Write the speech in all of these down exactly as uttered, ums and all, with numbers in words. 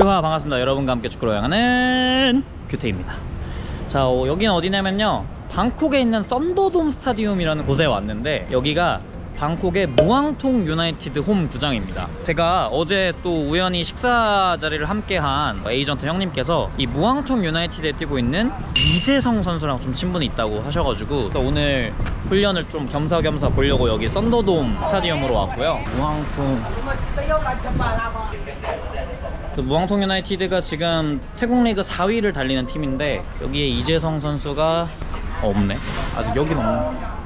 슈하 반갑습니다. 여러분과 함께 축구로 여행하는 규태입니다. 자, 어, 여기는 어디냐면요, 방콕에 있는 썬더돔 스타디움이라는 곳에 왔는데, 여기가 방콕의 무앙통 유나이티드 홈 구장입니다. 제가 어제 또 우연히 식사 자리를 함께한 에이전트 형님께서 이 무앙통 유나이티드에 뛰고 있는 이재성 선수랑 좀 친분이 있다고 하셔가지고 오늘 훈련을 좀 겸사겸사 보려고 여기 썬더돔 스타디움으로 왔고요. 무앙통 그 무앙통 유나이티드가 지금 태국 리그 사 위를 달리는 팀인데, 여기에 이재성 선수가 어, 없네. 아직 여긴 없네.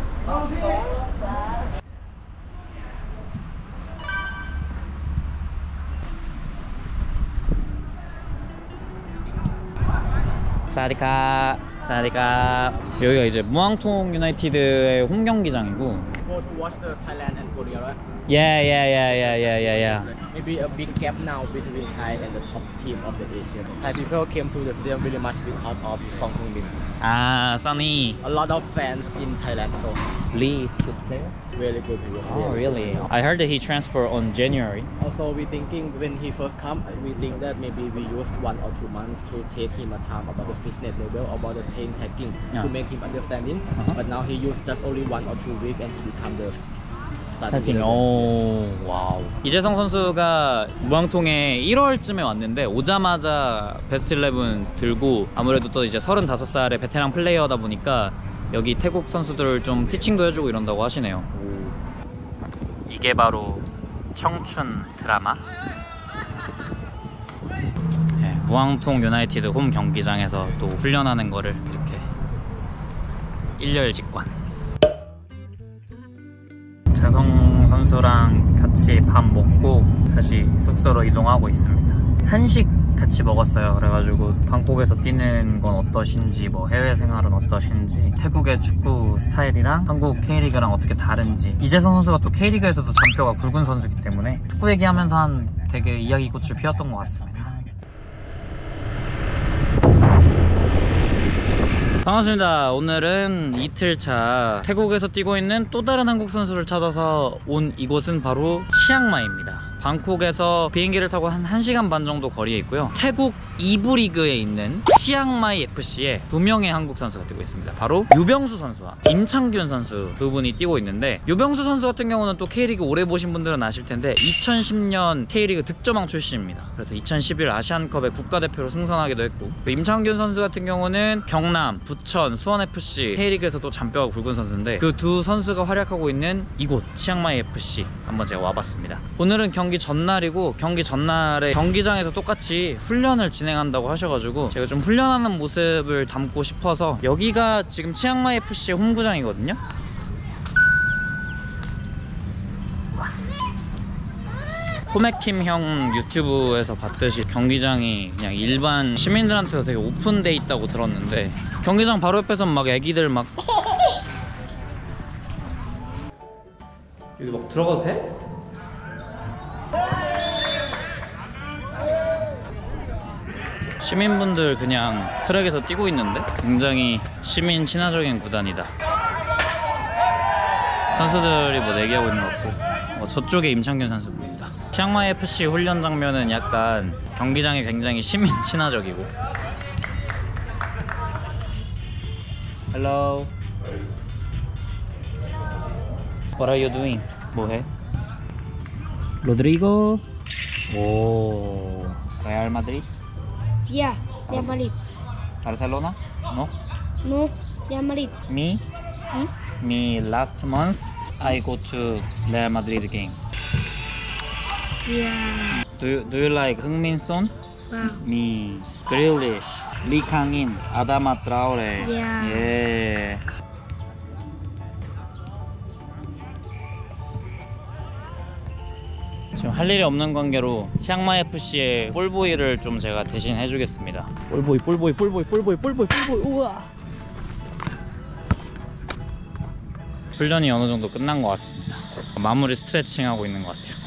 사디카 사디카. 여기가 이제 무앙통 유나이티드의 홈 경기장이고. Go to watch the Thailand and Korea, right? Yeah, yeah, yeah, yeah, yeah, yeah, yeah. Maybe a big gap now between Thai and the top team of the Asia. Thai people came to the stadium really much because of Song Heung-min. Ah, Sunny. A lot of fans in Thailand, so Lee is good player. really good. Really. Oh, really? I heard that he transferred on January. Also, we thinking when he first come, we think that maybe we use one or two months to take him a time about the fitness level, about the team tagging, Yeah. to make him understanding. Uh-huh. But now he used just only one or two weeks and he become the 스타팅. 오, 와우. 이재성 선수가 무앙통에 일월쯤에 왔는데, 오자마자 베스트 일레븐 들고, 아무래도 또 이제 서른다섯 살의 베테랑 플레이어다 보니까 여기 태국 선수들 좀 티칭도 해주고 이런다고 하시네요. 오. 이게 바로 청춘 드라마. 네, 무앙통 유나이티드 홈 경기장에서 또 훈련하는 거를 이렇게 일렬직관. 재성 선수랑 같이 밥 먹고 다시 숙소로 이동하고 있습니다. 한식 같이 먹었어요. 그래가지고 방콕에서 뛰는 건 어떠신지, 뭐 해외 생활은 어떠신지, 태국의 축구 스타일이랑 한국 K리그랑 어떻게 다른지. 이재성 선수가 또 K리그에서도 잔뼈가 굵은 선수이기 때문에 축구 얘기하면서 한 되게 이야기꽃을 피웠던 것 같습니다. 반갑습니다. 오늘은 이틀차 태국에서 뛰고 있는 또 다른 한국 선수를 찾아서 온 이곳은 바로 치앙마이입니다. 방콕에서 비행기를 타고 한 1시간 반 정도 거리에 있고요. 태국 이 부 리그에 있는 치앙마이 에프씨에 두 명의 한국 선수가 뛰고 있습니다. 바로 유병수 선수와 임창균 선수 두 분이 뛰고 있는데, 유병수 선수 같은 경우는 또 K리그 오래 보신 분들은 아실 텐데 이천십 년 K리그 득점왕 출신입니다. 그래서 이천십일 아시안컵에 국가대표로 승선하기도 했고, 임창균 선수 같은 경우는 경남, 부천, 수원에프씨 K리그에서도 잔뼈가 굵은 선수인데, 그 두 선수가 활약하고 있는 이곳 치앙마이 에프씨 한번 제가 와봤습니다. 오늘은 경기 전날이고, 경기 전날에 경기장에서 똑같이 훈련을 진행한다고 하셔가지고 제가 좀 훈련하는 모습을 담고 싶어서, 여기가 지금 치앙마이 에프씨의 홈구장이거든요. 코메킴 형 유튜브에서 봤듯이 경기장이 그냥 일반 시민들한테도 되게 오픈돼 있다고 들었는데, 경기장 바로 옆에선 막 애기들 막 여기 막 들어가도 돼? 시민분들 그냥 트랙에서 뛰고 있는데 굉장히 시민 친화적인 구단이다. 선수들이 뭐 내기하고 있는 것 같고, 어, 저쪽에 임창균 선수 보입니다. 치앙마이 에프씨 훈련 장면은 약간 경기장이 굉장히 시민 친화적이고. Hello. What are you doing? 뭐해? 로드리고. 오. 레알 마드리드? Yeah, Real Madrid. Barcelona? No? No, Real Madrid. Me? Hmm? Me last month I go to Real Madrid game. Yeah. Do you, do you like Heung-min Son? Wow. Me Grealish, Lee Kang-in, Adama Traore. Yeah. Yeah. 지금 할 일이 없는 관계로 치앙마이 에프씨의 볼보이를 좀 제가 대신 해주겠습니다. 볼보이, 볼보이, 볼보이, 볼보이, 볼보이, 볼보이. 우와. 훈련이 어느 정도 끝난 것 같습니다. 마무리 스트레칭 하고 있는 것 같아요.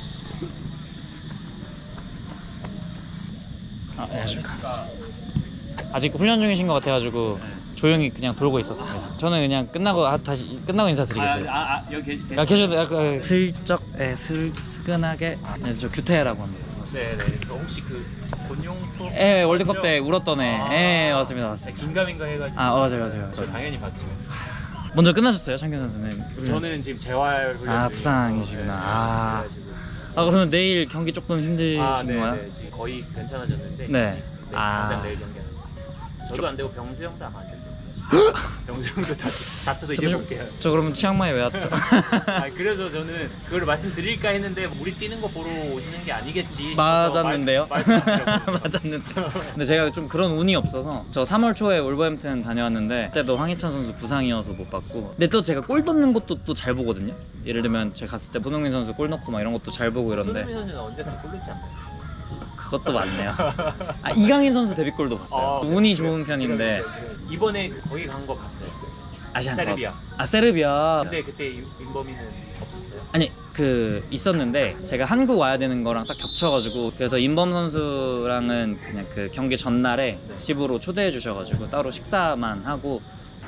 아, 안녕하십니까. 아직 훈련 중이신 것 같아가지고 조용히 그냥 돌고 있었습니다. 저는 그냥 끝나고 아, 다시 끝나고 인사드리겠습니다. 아, 아, 여기 아, 계셔도 약간 슬쩍, 예, 슬, 스근하게. 아, 네, 저 규태라고 합니다. 네네. 그 혹시 그 본용토? 예, 월드컵 때 울었던 애. 아. 예, 맞습니다, 맞습니다. 긴가민가 해가지고. 아, 어, 맞아요, 맞아요. 저 당연히 봤죠. 먼저 끝나셨어요, 창균 선수는? 저는 지금 재활 훈련 아, 중이라서, 부상이시구나. 네, 아. 그래가지고. 아, 그러면 내일 경기 조금 힘드신 아, 네, 건가요? 네. 지금 거의 괜찮아졌는데. 네. 네, 아. 당장 내일 경기하는. 저도 안 되고 병수 형도 아마 안 되고. 병수 형도 다 다쳐서 이제 볼게요. 저 그러면 치앙마이 왜 왔죠? 아, 그래서 저는 그걸 말씀드릴까 했는데 우리 뛰는 거 보러 오시는 게 아니겠지. 맞았는데요? 말씀, 말씀 맞았는데. 근데 제가 좀 그런 운이 없어서 저 삼월 초에 울버햄튼 다녀왔는데 그때도 황희찬 선수 부상이어서 못 봤고, 근데 또 제가 골 넣는 것도 또 잘 보거든요. 예를 들면 제가 갔을 때 손흥민 선수 골 넣고 막 이런 것도 잘 보고 이런데 손흥민 선수는 언제나 골 넣지 않나요? 그것도 맞네요. 아, 이강인 선수 데뷔골도 봤어요. 아, 운이 그래, 좋은 그래, 편인데. 그래, 그래. 이번에 거기 간 거 봤어요. 아시안컵. 세르비아. 아, 세르비아. 근데 그때 윤범이는 없었어요? 아니 그 있었는데 제가 한국 와야 되는 거랑 딱 겹쳐가지고, 그래서 임범 선수랑은 그냥 그 경기 전날에 네. 집으로 초대해 주셔가지고 따로 식사만 하고.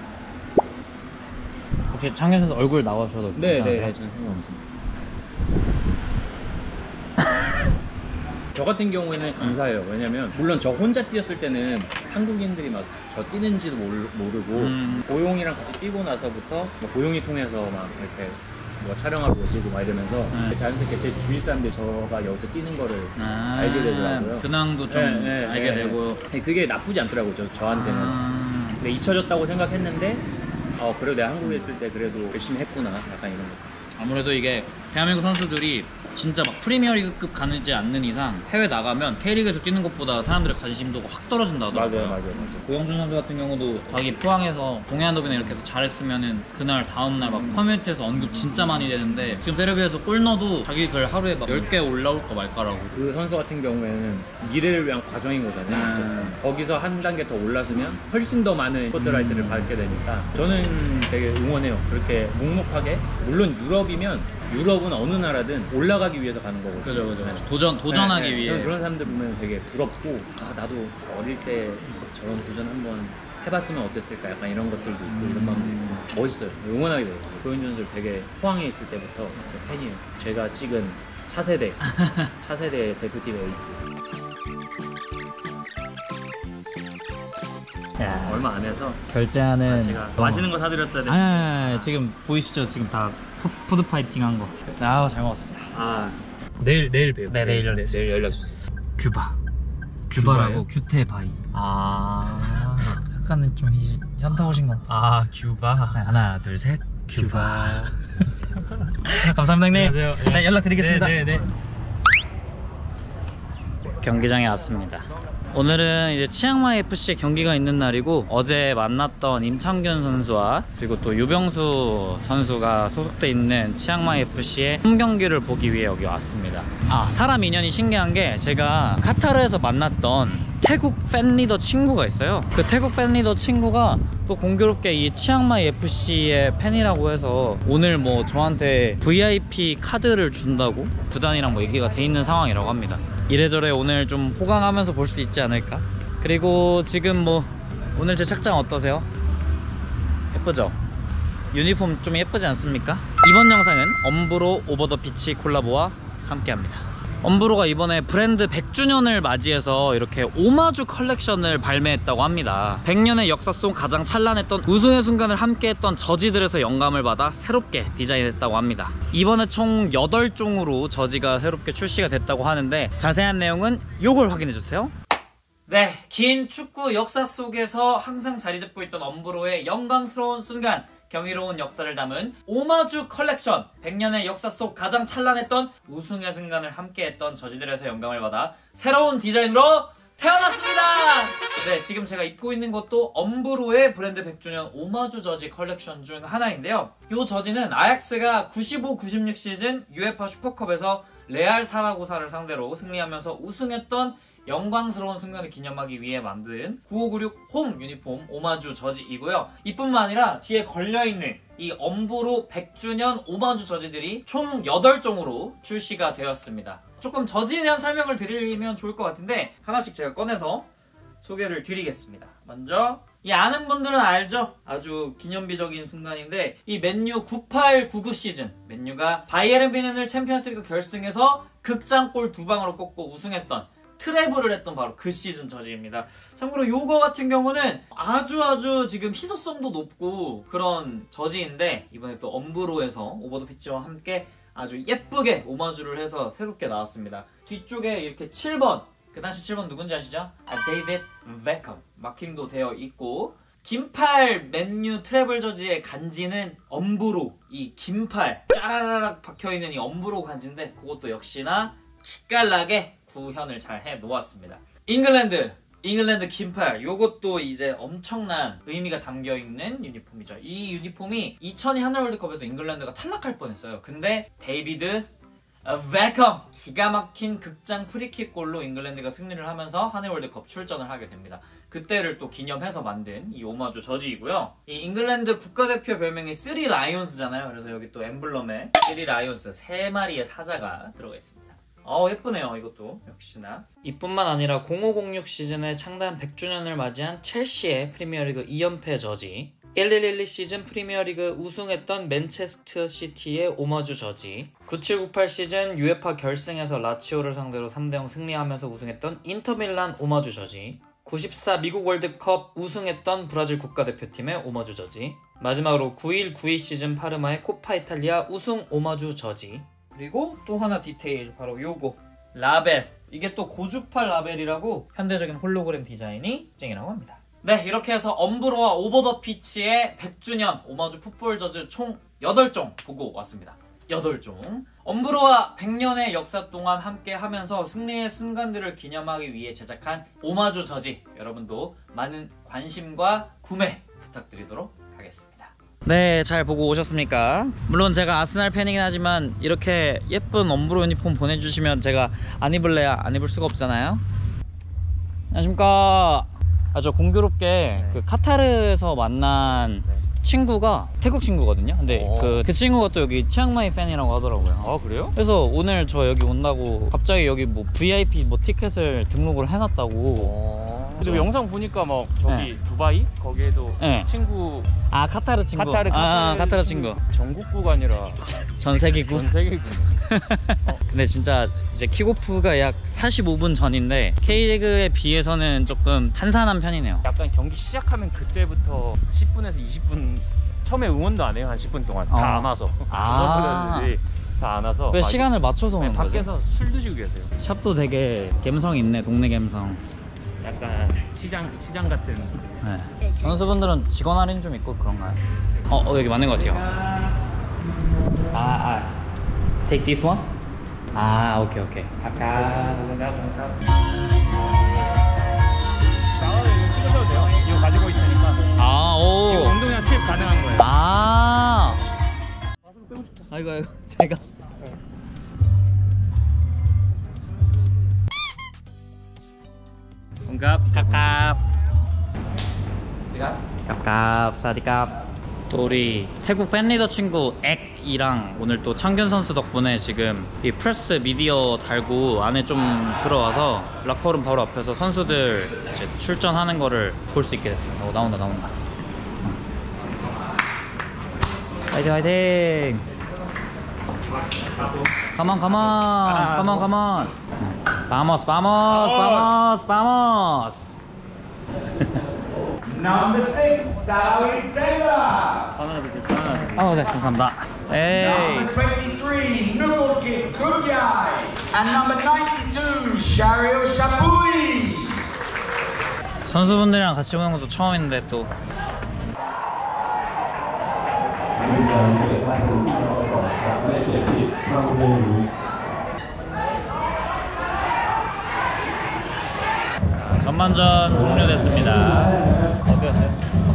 혹시 창현 선수 얼굴 나와주셔도 괜찮아요? 저는 상관없습니다. 저 같은 경우에는 감사해요. 왜냐면 물론 저 혼자 뛰었을 때는 한국인들이 막 저 뛰는지도 모르, 모르고 음. 고용이랑 같이 뛰고 나서부터 뭐 고용이 통해서 막 이렇게 뭐 촬영하러 오시고 막 이러면서 네. 자연스럽게 제 주위 사람들이 저가 여기서 뛰는 거를 아, 알게 되더라고요. 근황도 좀 네, 네, 알게 네. 되고. 근데 그게 나쁘지 않더라고요. 저, 저한테는. 아, 근데 잊혀졌다고 생각했는데 어 그래도 내가 한국에 있을 때 그래도 열심히 했구나, 약간 이런 거. 아무래도 이게 대한민국 선수들이 진짜 막 프리미어리그급 가지 않는 이상 해외 나가면 K리그에서 뛰는 것보다 사람들의 관심도가 확 떨어진다 하더라고요. 맞아요, 맞아요, 맞아요. 고영준 선수 같은 경우도 자기 포항에서 동해안더비나 이렇게 해서 잘했으면은 그날 다음날 막 커뮤니티에서 언급 진짜 많이 되는데, 지금 세르비아에서 골 넣어도 자기 글 하루에 막 열 개 올라올까 말까라고. 그 선수 같은 경우에는 미래를 위한 과정인 거잖아요. 음. 어쨌든. 거기서 한 단계 더 올랐으면 훨씬 더 많은 스포트라이트를 음. 받게 되니까 저는 되게 응원해요. 그렇게 묵묵하게. 물론 유럽이면 유럽은 어느 나라든 올라가기 위해서 가는 거거든요. 그죠, 그죠. 도전, 도전하기 네, 네. 위해. 저는 그런 사람들 보면 되게 부럽고, 아, 나도 어릴 때 저런 도전 한번 해봤으면 어땠을까, 약간 이런 것들도 있고, 음. 이런 마음도 있고, 멋있어요. 응원하게 돼요. 고현준 선수를 되게 포항에 있을 때부터 제 팬이에요. 제가 찍은 차세대, 차세대 대표팀 에이스. 야, 얼마 안 해서 결제하는. 아, 제가 맛있는 거 사드렸어야 아니, 되는데. 아니, 아니, 지금 보이시죠? 지금 다 푸, 푸드 파이팅 한 거. 아, 잘 먹었습니다. 아, 내일, 내일 봬요. 네, 내일 연락 내일 연락 주세요. 규바. 규바라고? 규바라고 규태 바이. 아, 약간은 좀 희- 현타 오신 것 같아요. 아, 규바. 하나, 둘, 셋. 규바. 감사합니다, 형님. 안녕하세요. 네, 연락드리겠습니다. 네, 네, 네. 경기장에 왔습니다. 오늘은 이제 치앙마이 에프씨 경기가 있는 날이고, 어제 만났던 임창균 선수와 그리고 또 유병수 선수가 소속돼 있는 치앙마이 에프씨의 홈 경기를 보기 위해 여기 왔습니다. 아, 사람 인연이 신기한 게, 제가 카타르에서 만났던 태국 팬리더 친구가 있어요. 그 태국 팬리더 친구가 또 공교롭게 이 치앙마이 에프씨의 팬이라고 해서 오늘 뭐 저한테 브이아이피 카드를 준다고 구단이랑 뭐 얘기가 돼 있는 상황이라고 합니다. 이래저래 오늘 좀 호강하면서 볼 수 있지 않을까. 그리고 지금 뭐 오늘 제 착장 어떠세요? 예쁘죠? 유니폼 좀 예쁘지 않습니까? 이번 영상은 엄브로 오버 더 피치 콜라보와 함께합니다. 엄브로가 이번에 브랜드 백 주년을 맞이해서 이렇게 오마주 컬렉션을 발매했다고 합니다. 백 년의 역사 속 가장 찬란했던 우승의 순간을 함께했던 저지들에서 영감을 받아 새롭게 디자인했다고 합니다. 이번에 총 여덟 종으로 저지가 새롭게 출시가 됐다고 하는데, 자세한 내용은 요걸 확인해주세요. 네, 긴 축구 역사 속에서 항상 자리 잡고 있던 엄브로의 영광스러운 순간, 경이로운 역사를 담은 오마주 컬렉션. 백 년의 역사 속 가장 찬란했던 우승의 순간을 함께했던 저지들에서 영감을 받아 새로운 디자인으로 태어났습니다. 네, 지금 제가 입고 있는 것도 엄브로의 브랜드 백 주년 오마주 저지 컬렉션 중 하나인데요, 이 저지는 아약스가 구십오 구십육 시즌 유에파 슈퍼컵에서 레알 사라고사를 상대로 승리하면서 우승했던 영광스러운 순간을 기념하기 위해 만든 구오구육 홈 유니폼 오마주 저지이고요. 이뿐만 아니라 뒤에 걸려있는 이 엄브로 백 주년 오마주 저지들이 총 여덟 종으로 출시가 되었습니다. 조금 저지에 대한 설명을 드리면 좋을 것 같은데, 하나씩 제가 꺼내서 소개를 드리겠습니다. 먼저 이 아는 분들은 알죠? 아주 기념비적인 순간인데, 이 맨유 구십팔 구십구 시즌 맨유가 바이에른 뮌헨을 챔피언스리그 결승에서 극장골 두 방으로 꽂고 우승했던 트래블을 했던 바로 그 시즌 저지입니다. 참고로 요거 같은 경우는 아주 아주 지금 희소성도 높고 그런 저지인데 이번에 또 엄브로에서 오버 더 피치와 함께 아주 예쁘게 오마주를 해서 새롭게 나왔습니다. 뒤쪽에 이렇게 칠 번, 그 당시 칠 번 누군지 아시죠? 아, 데이빗 베컴 마킹도 되어 있고 긴팔 맨유 트래블 저지의 간지는 엄브로, 이 긴팔 짜라라락 박혀있는 이 엄브로 간지인데 그것도 역시나 기깔나게 구현을 잘 해놓았습니다. 잉글랜드 잉글랜드 긴팔, 요것도 이제 엄청난 의미가 담겨있는 유니폼이죠. 이 유니폼이 이천이 하늘 월드컵에서 잉글랜드가 탈락할 뻔했어요. 근데 데이비드 베컴 기가 막힌 극장 프리킥 골로 잉글랜드가 승리를 하면서 하늘 월드컵 출전을 하게 됩니다. 그때를 또 기념해서 만든 이 오마주 저지이고요. 이 잉글랜드 국가대표 별명이 쓰리 라이온스잖아요. 그래서 여기 또 엠블럼에 쓰리 라이온스 세 마리의 사자가 들어가 있습니다. 어 예쁘네요. 이것도 역시나 이뿐만 아니라 공오공육 시즌의 창단 백 주년을 맞이한 첼시의 프리미어리그 이 연패 저지, 일일일이 시즌 프리미어리그 우승했던 맨체스터 시티의 오마주 저지, 구칠구팔 시즌 유에파 결승에서 라치오를 상대로 삼 대 영 승리하면서 우승했던 인터밀란 오마주 저지, 구십사 미국 월드컵 우승했던 브라질 국가대표팀의 오마주 저지, 마지막으로 구십일 구십이 시즌 파르마의 코파 이탈리아 우승 오마주 저지, 그리고 또 하나 디테일 바로 요거 라벨, 이게 또 고주팔 라벨이라고 현대적인 홀로그램 디자인이 특징이라고 합니다. 네, 이렇게 해서 엄브로와 오버 더 피치의 백 주년 오마주 풋볼 저지 총 여덟 종 보고 왔습니다. 여덟 종. 엄브로와 백 년의 역사 동안 함께 하면서 승리의 순간들을 기념하기 위해 제작한 오마주 저지, 여러분도 많은 관심과 구매 부탁드리도록 하겠습니다. 네, 잘 보고 오셨습니까? 물론 제가 아스날 팬이긴 하지만 이렇게 예쁜 엄브로 유니폼 보내주시면 제가 안 입을래야 안 입을 수가 없잖아요. 안녕하십니까. 아, 저 공교롭게 네. 그 카타르에서 만난 네. 친구가 태국 친구거든요. 근데 그, 그 친구가 또 여기 치앙마이 팬이라고 하더라고요. 아 그래요? 그래서 오늘 저 여기 온다고 갑자기 여기 뭐 브이아이피 뭐 티켓을 등록을 해놨다고. 지금 영상 보니까 막 저기 네. 두바이 거기에도 네. 친구. 아 카타르 친구. 카타르 카타르, 아, 카타르 친구. 전국구가 아니라 전 세계구. 전 세계구. 어. 근데 진짜 이제 킥오프가 약 사십오 분 전인데 K리그에 비해서는 조금 한산한 편이네요. 약간 경기 시작하면 그때부터 십 분에서 이십 분 처음에 응원도 안 해요. 한 십 분 동안 다 어. 안 와서. 아 다 안 와서. 왜 시간을 맞춰서 오는 네, 거죠? 밖에서 술 드시고 계세요. 샵도 되게 감성 있네. 동네 감성. 약간 시장 시장 같은. 네. 선수분들은 직원 할인 좀 있고 그런가요? 어, 어 여기 맞는 것 같아요. 아, 아. Take this one? 아, 오케이, 오케이. 아까. 이거 찍으셔도 돼요. 이거 가지고 있으니까. 아, 오. 이거 운동량 칩 가능한 거예요. 아. 아이고, 아이고, 제가. 공갑, 깝깝. 깝깝, 사디깝. 또 우리 태국 팬리더 친구 액이랑 오늘 또 창균 선수 덕분에 지금 이 프레스 미디어 달고 안에 좀 들어와서 락커룸 바로 앞에서 선수들 이제 출전하는 거를 볼 수 있게 됐어요. 어, 나온다 나온다. 화이팅 화이팅. 가만 가만 가만 가만. 바모스 바모스 바모스 바모스. Number six, Sawi Sela. 하나 둘 셋. 하나 둘. 아, 네, 감사합니다. 에이. Number twenty-three, Nugulkit Kunyai. And number ninety-two, Shario Shapui. 선수분들이랑 같이 오는 것도 처음인데 또 자, 전반전 종료됐습니다. 어디였어요?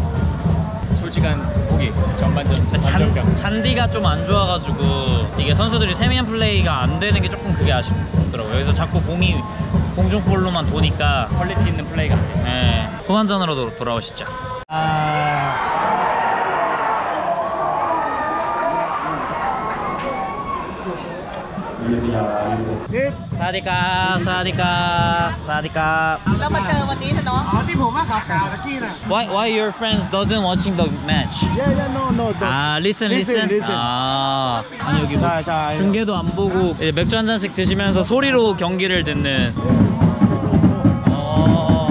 솔직한 보기 전반전 잔, 잔디가 좀 안 좋아가지고 이게 선수들이 세미한 플레이가 안 되는 게 조금 그게 아쉽더라고요. 그래서 자꾸 공이 공중볼로만 도니까 퀄리티 있는 플레이가 안 되지. 네, 후반전으로 도, 돌아오시죠. 아... 사디카 사디카 사디카 แล้วมาเจอวันนี้เถอะเนาะ Why why your friends doesn't watching the match? Yeah, yeah, no, no. the- 아 listen listen. Listen, listen. 아 아니 여기 뭐 자, 자, 중계도 안 보고 이제 맥주 한 잔씩 드시면서 소리로 경기를 듣는. 어.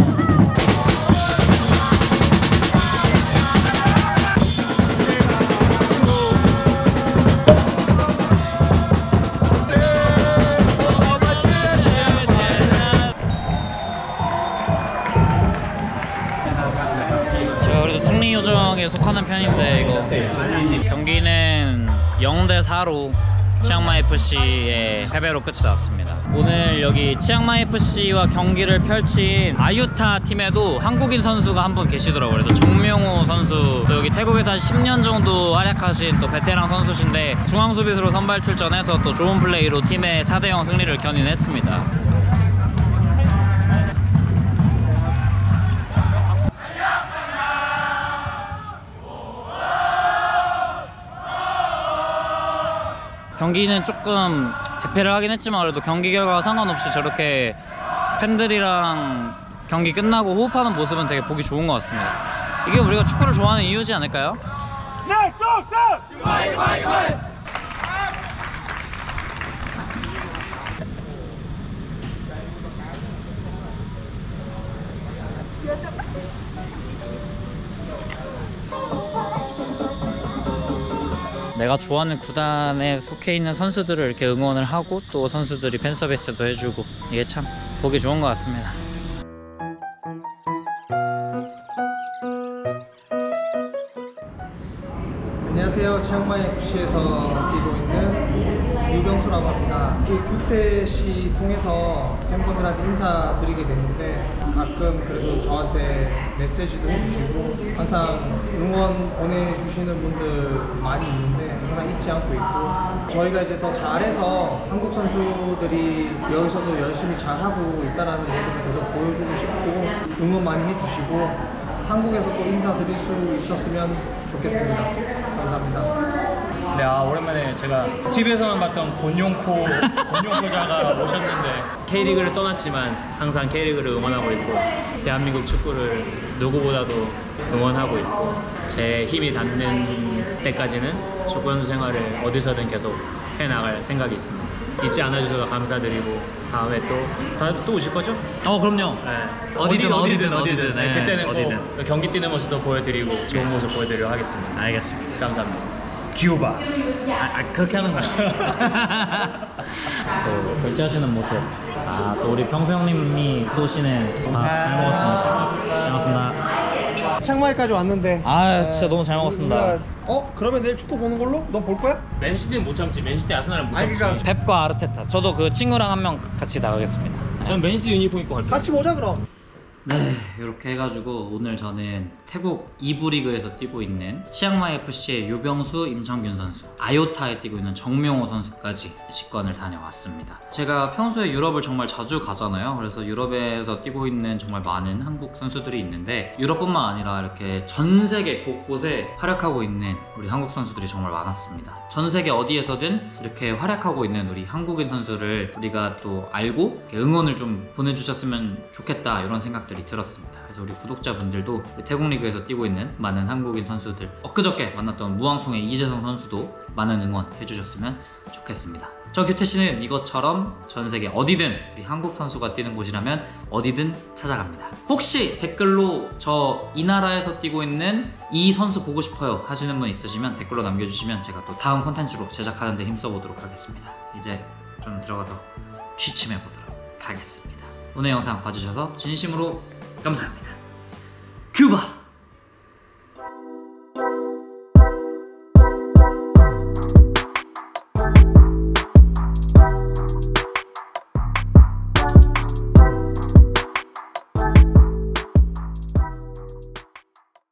제가 그래도 승리 요정에 속하는 편인데 이거 경기는 영 대 사로 치앙마이 에프씨의 패배로 끝이 났습니다. 오늘 여기 치앙마이 에프씨와 경기를 펼친 아유타 팀에도 한국인 선수가 한 분 계시더라고요. 그래서 정명호 선수, 또 여기 태국에서 한 십 년 정도 활약하신 또 베테랑 선수신데 중앙 수비수로 선발 출전해서 또 좋은 플레이로 팀의 사 대 영 승리를 견인했습니다. 경기는 조금 대패를 하긴 했지만 그래도 경기 결과와 상관없이 저렇게 팬들이랑 경기 끝나고 호흡하는 모습은 되게 보기 좋은 것 같습니다. 이게 우리가 축구를 좋아하는 이유지 않을까요? 내가 좋아하는 구단에 속해 있는 선수들을 이렇게 응원을 하고 또 선수들이 팬 서비스도 해주고 이게 참 보기 좋은 것 같습니다. 안녕하세요. 치앙마이 에프씨에서 뛰고 있는 유병수라고 합니다. 이렇게 규태 씨 통해서 팬분들한테 인사드리게 됐는데 가끔 그래도 저한테 메시지도 해주시고 항상 응원 보내주시는 분들 많이 있는데 항상 잊지 않고 있고 저희가 이제 더 잘해서 한국 선수들이 여기서도 열심히 잘하고 있다는 모습을 계속 보여주고 싶고 응원 많이 해주시고 한국에서 또 인사드릴 수 있었으면 좋겠습니다. 감사합니다. 네, 아, 오랜만에 제가 티비에서만 봤던 권용코 권용코자가 오셨는데 K리그를 떠났지만 항상 K리그를 응원하고 있고 대한민국 축구를 누구보다도 응원하고 있고 제 힘이 닿는 때까지는 축구 선수 생활을 어디서든 계속 해나갈 생각이 있습니다. 잊지 않아주셔서 감사드리고 다음에 또, 다음에 또 오실 거죠? 어 그럼요. 네. 어디든, 어디든, 어디든, 어디든. 네, 네, 그때는 어디든. 꼭 경기 뛰는 모습도 보여드리고 좋은 모습 보여드리도록 하겠습니다. 알겠습니다. 감사합니다. 큐바. 아, 아 그렇게 하는 거야. 또 결제하시는 모습. 아 또 우리 평수 형님이 쏘시는 밥 잘 먹었습니다. 잘 먹었습니다. 치앙마이까지 왔는데 아 진짜 너무 잘 먹었습니다. 우리가- 어? 그러면 내일 축구 보는 걸로? 너 볼 거야? 맨시티는 못 참지. 맨시티 아스날은 못 아니, 참지. 그러니까- 펩과 아르테타. 저도 그 친구랑 한 명 같이 나가겠습니다. 저는 맨시티 유니폼 입고 갈게요. 같이 보자 그럼. 네, 이렇게 해가지고 오늘 저는 태국 이 부 리그에서 뛰고 있는 치앙마이 에프씨의 유병수, 임창균 선수, 아요타에 뛰고 있는 정명호 선수까지 직관을 다녀왔습니다. 제가 평소에 유럽을 정말 자주 가잖아요. 그래서 유럽에서 뛰고 있는 정말 많은 한국 선수들이 있는데 유럽뿐만 아니라 이렇게 전 세계 곳곳에 활약하고 있는 우리 한국 선수들이 정말 많았습니다. 전 세계 어디에서든 이렇게 활약하고 있는 우리 한국인 선수를 우리가 또 알고 응원을 좀 보내주셨으면 좋겠다 이런 생각들 들었습니다. 그래서 우리 구독자분들도 우리 태국 리그에서 뛰고 있는 많은 한국인 선수들, 엊그저께 만났던 무왕통의 이재성 선수도 많은 응원 해주셨으면 좋겠습니다. 저 규태씨는 이것처럼 전 세계 어디든 우리 한국 선수가 뛰는 곳이라면 어디든 찾아갑니다. 혹시 댓글로 저 이 나라에서 뛰고 있는 이 선수 보고 싶어요 하시는 분 있으시면 댓글로 남겨주시면 제가 또 다음 콘텐츠로 제작하는 데 힘써보도록 하겠습니다. 이제 좀 들어가서 취침해보도록 하겠습니다. 오늘 영상 봐주셔서 진심으로 감사합니다. 큐바!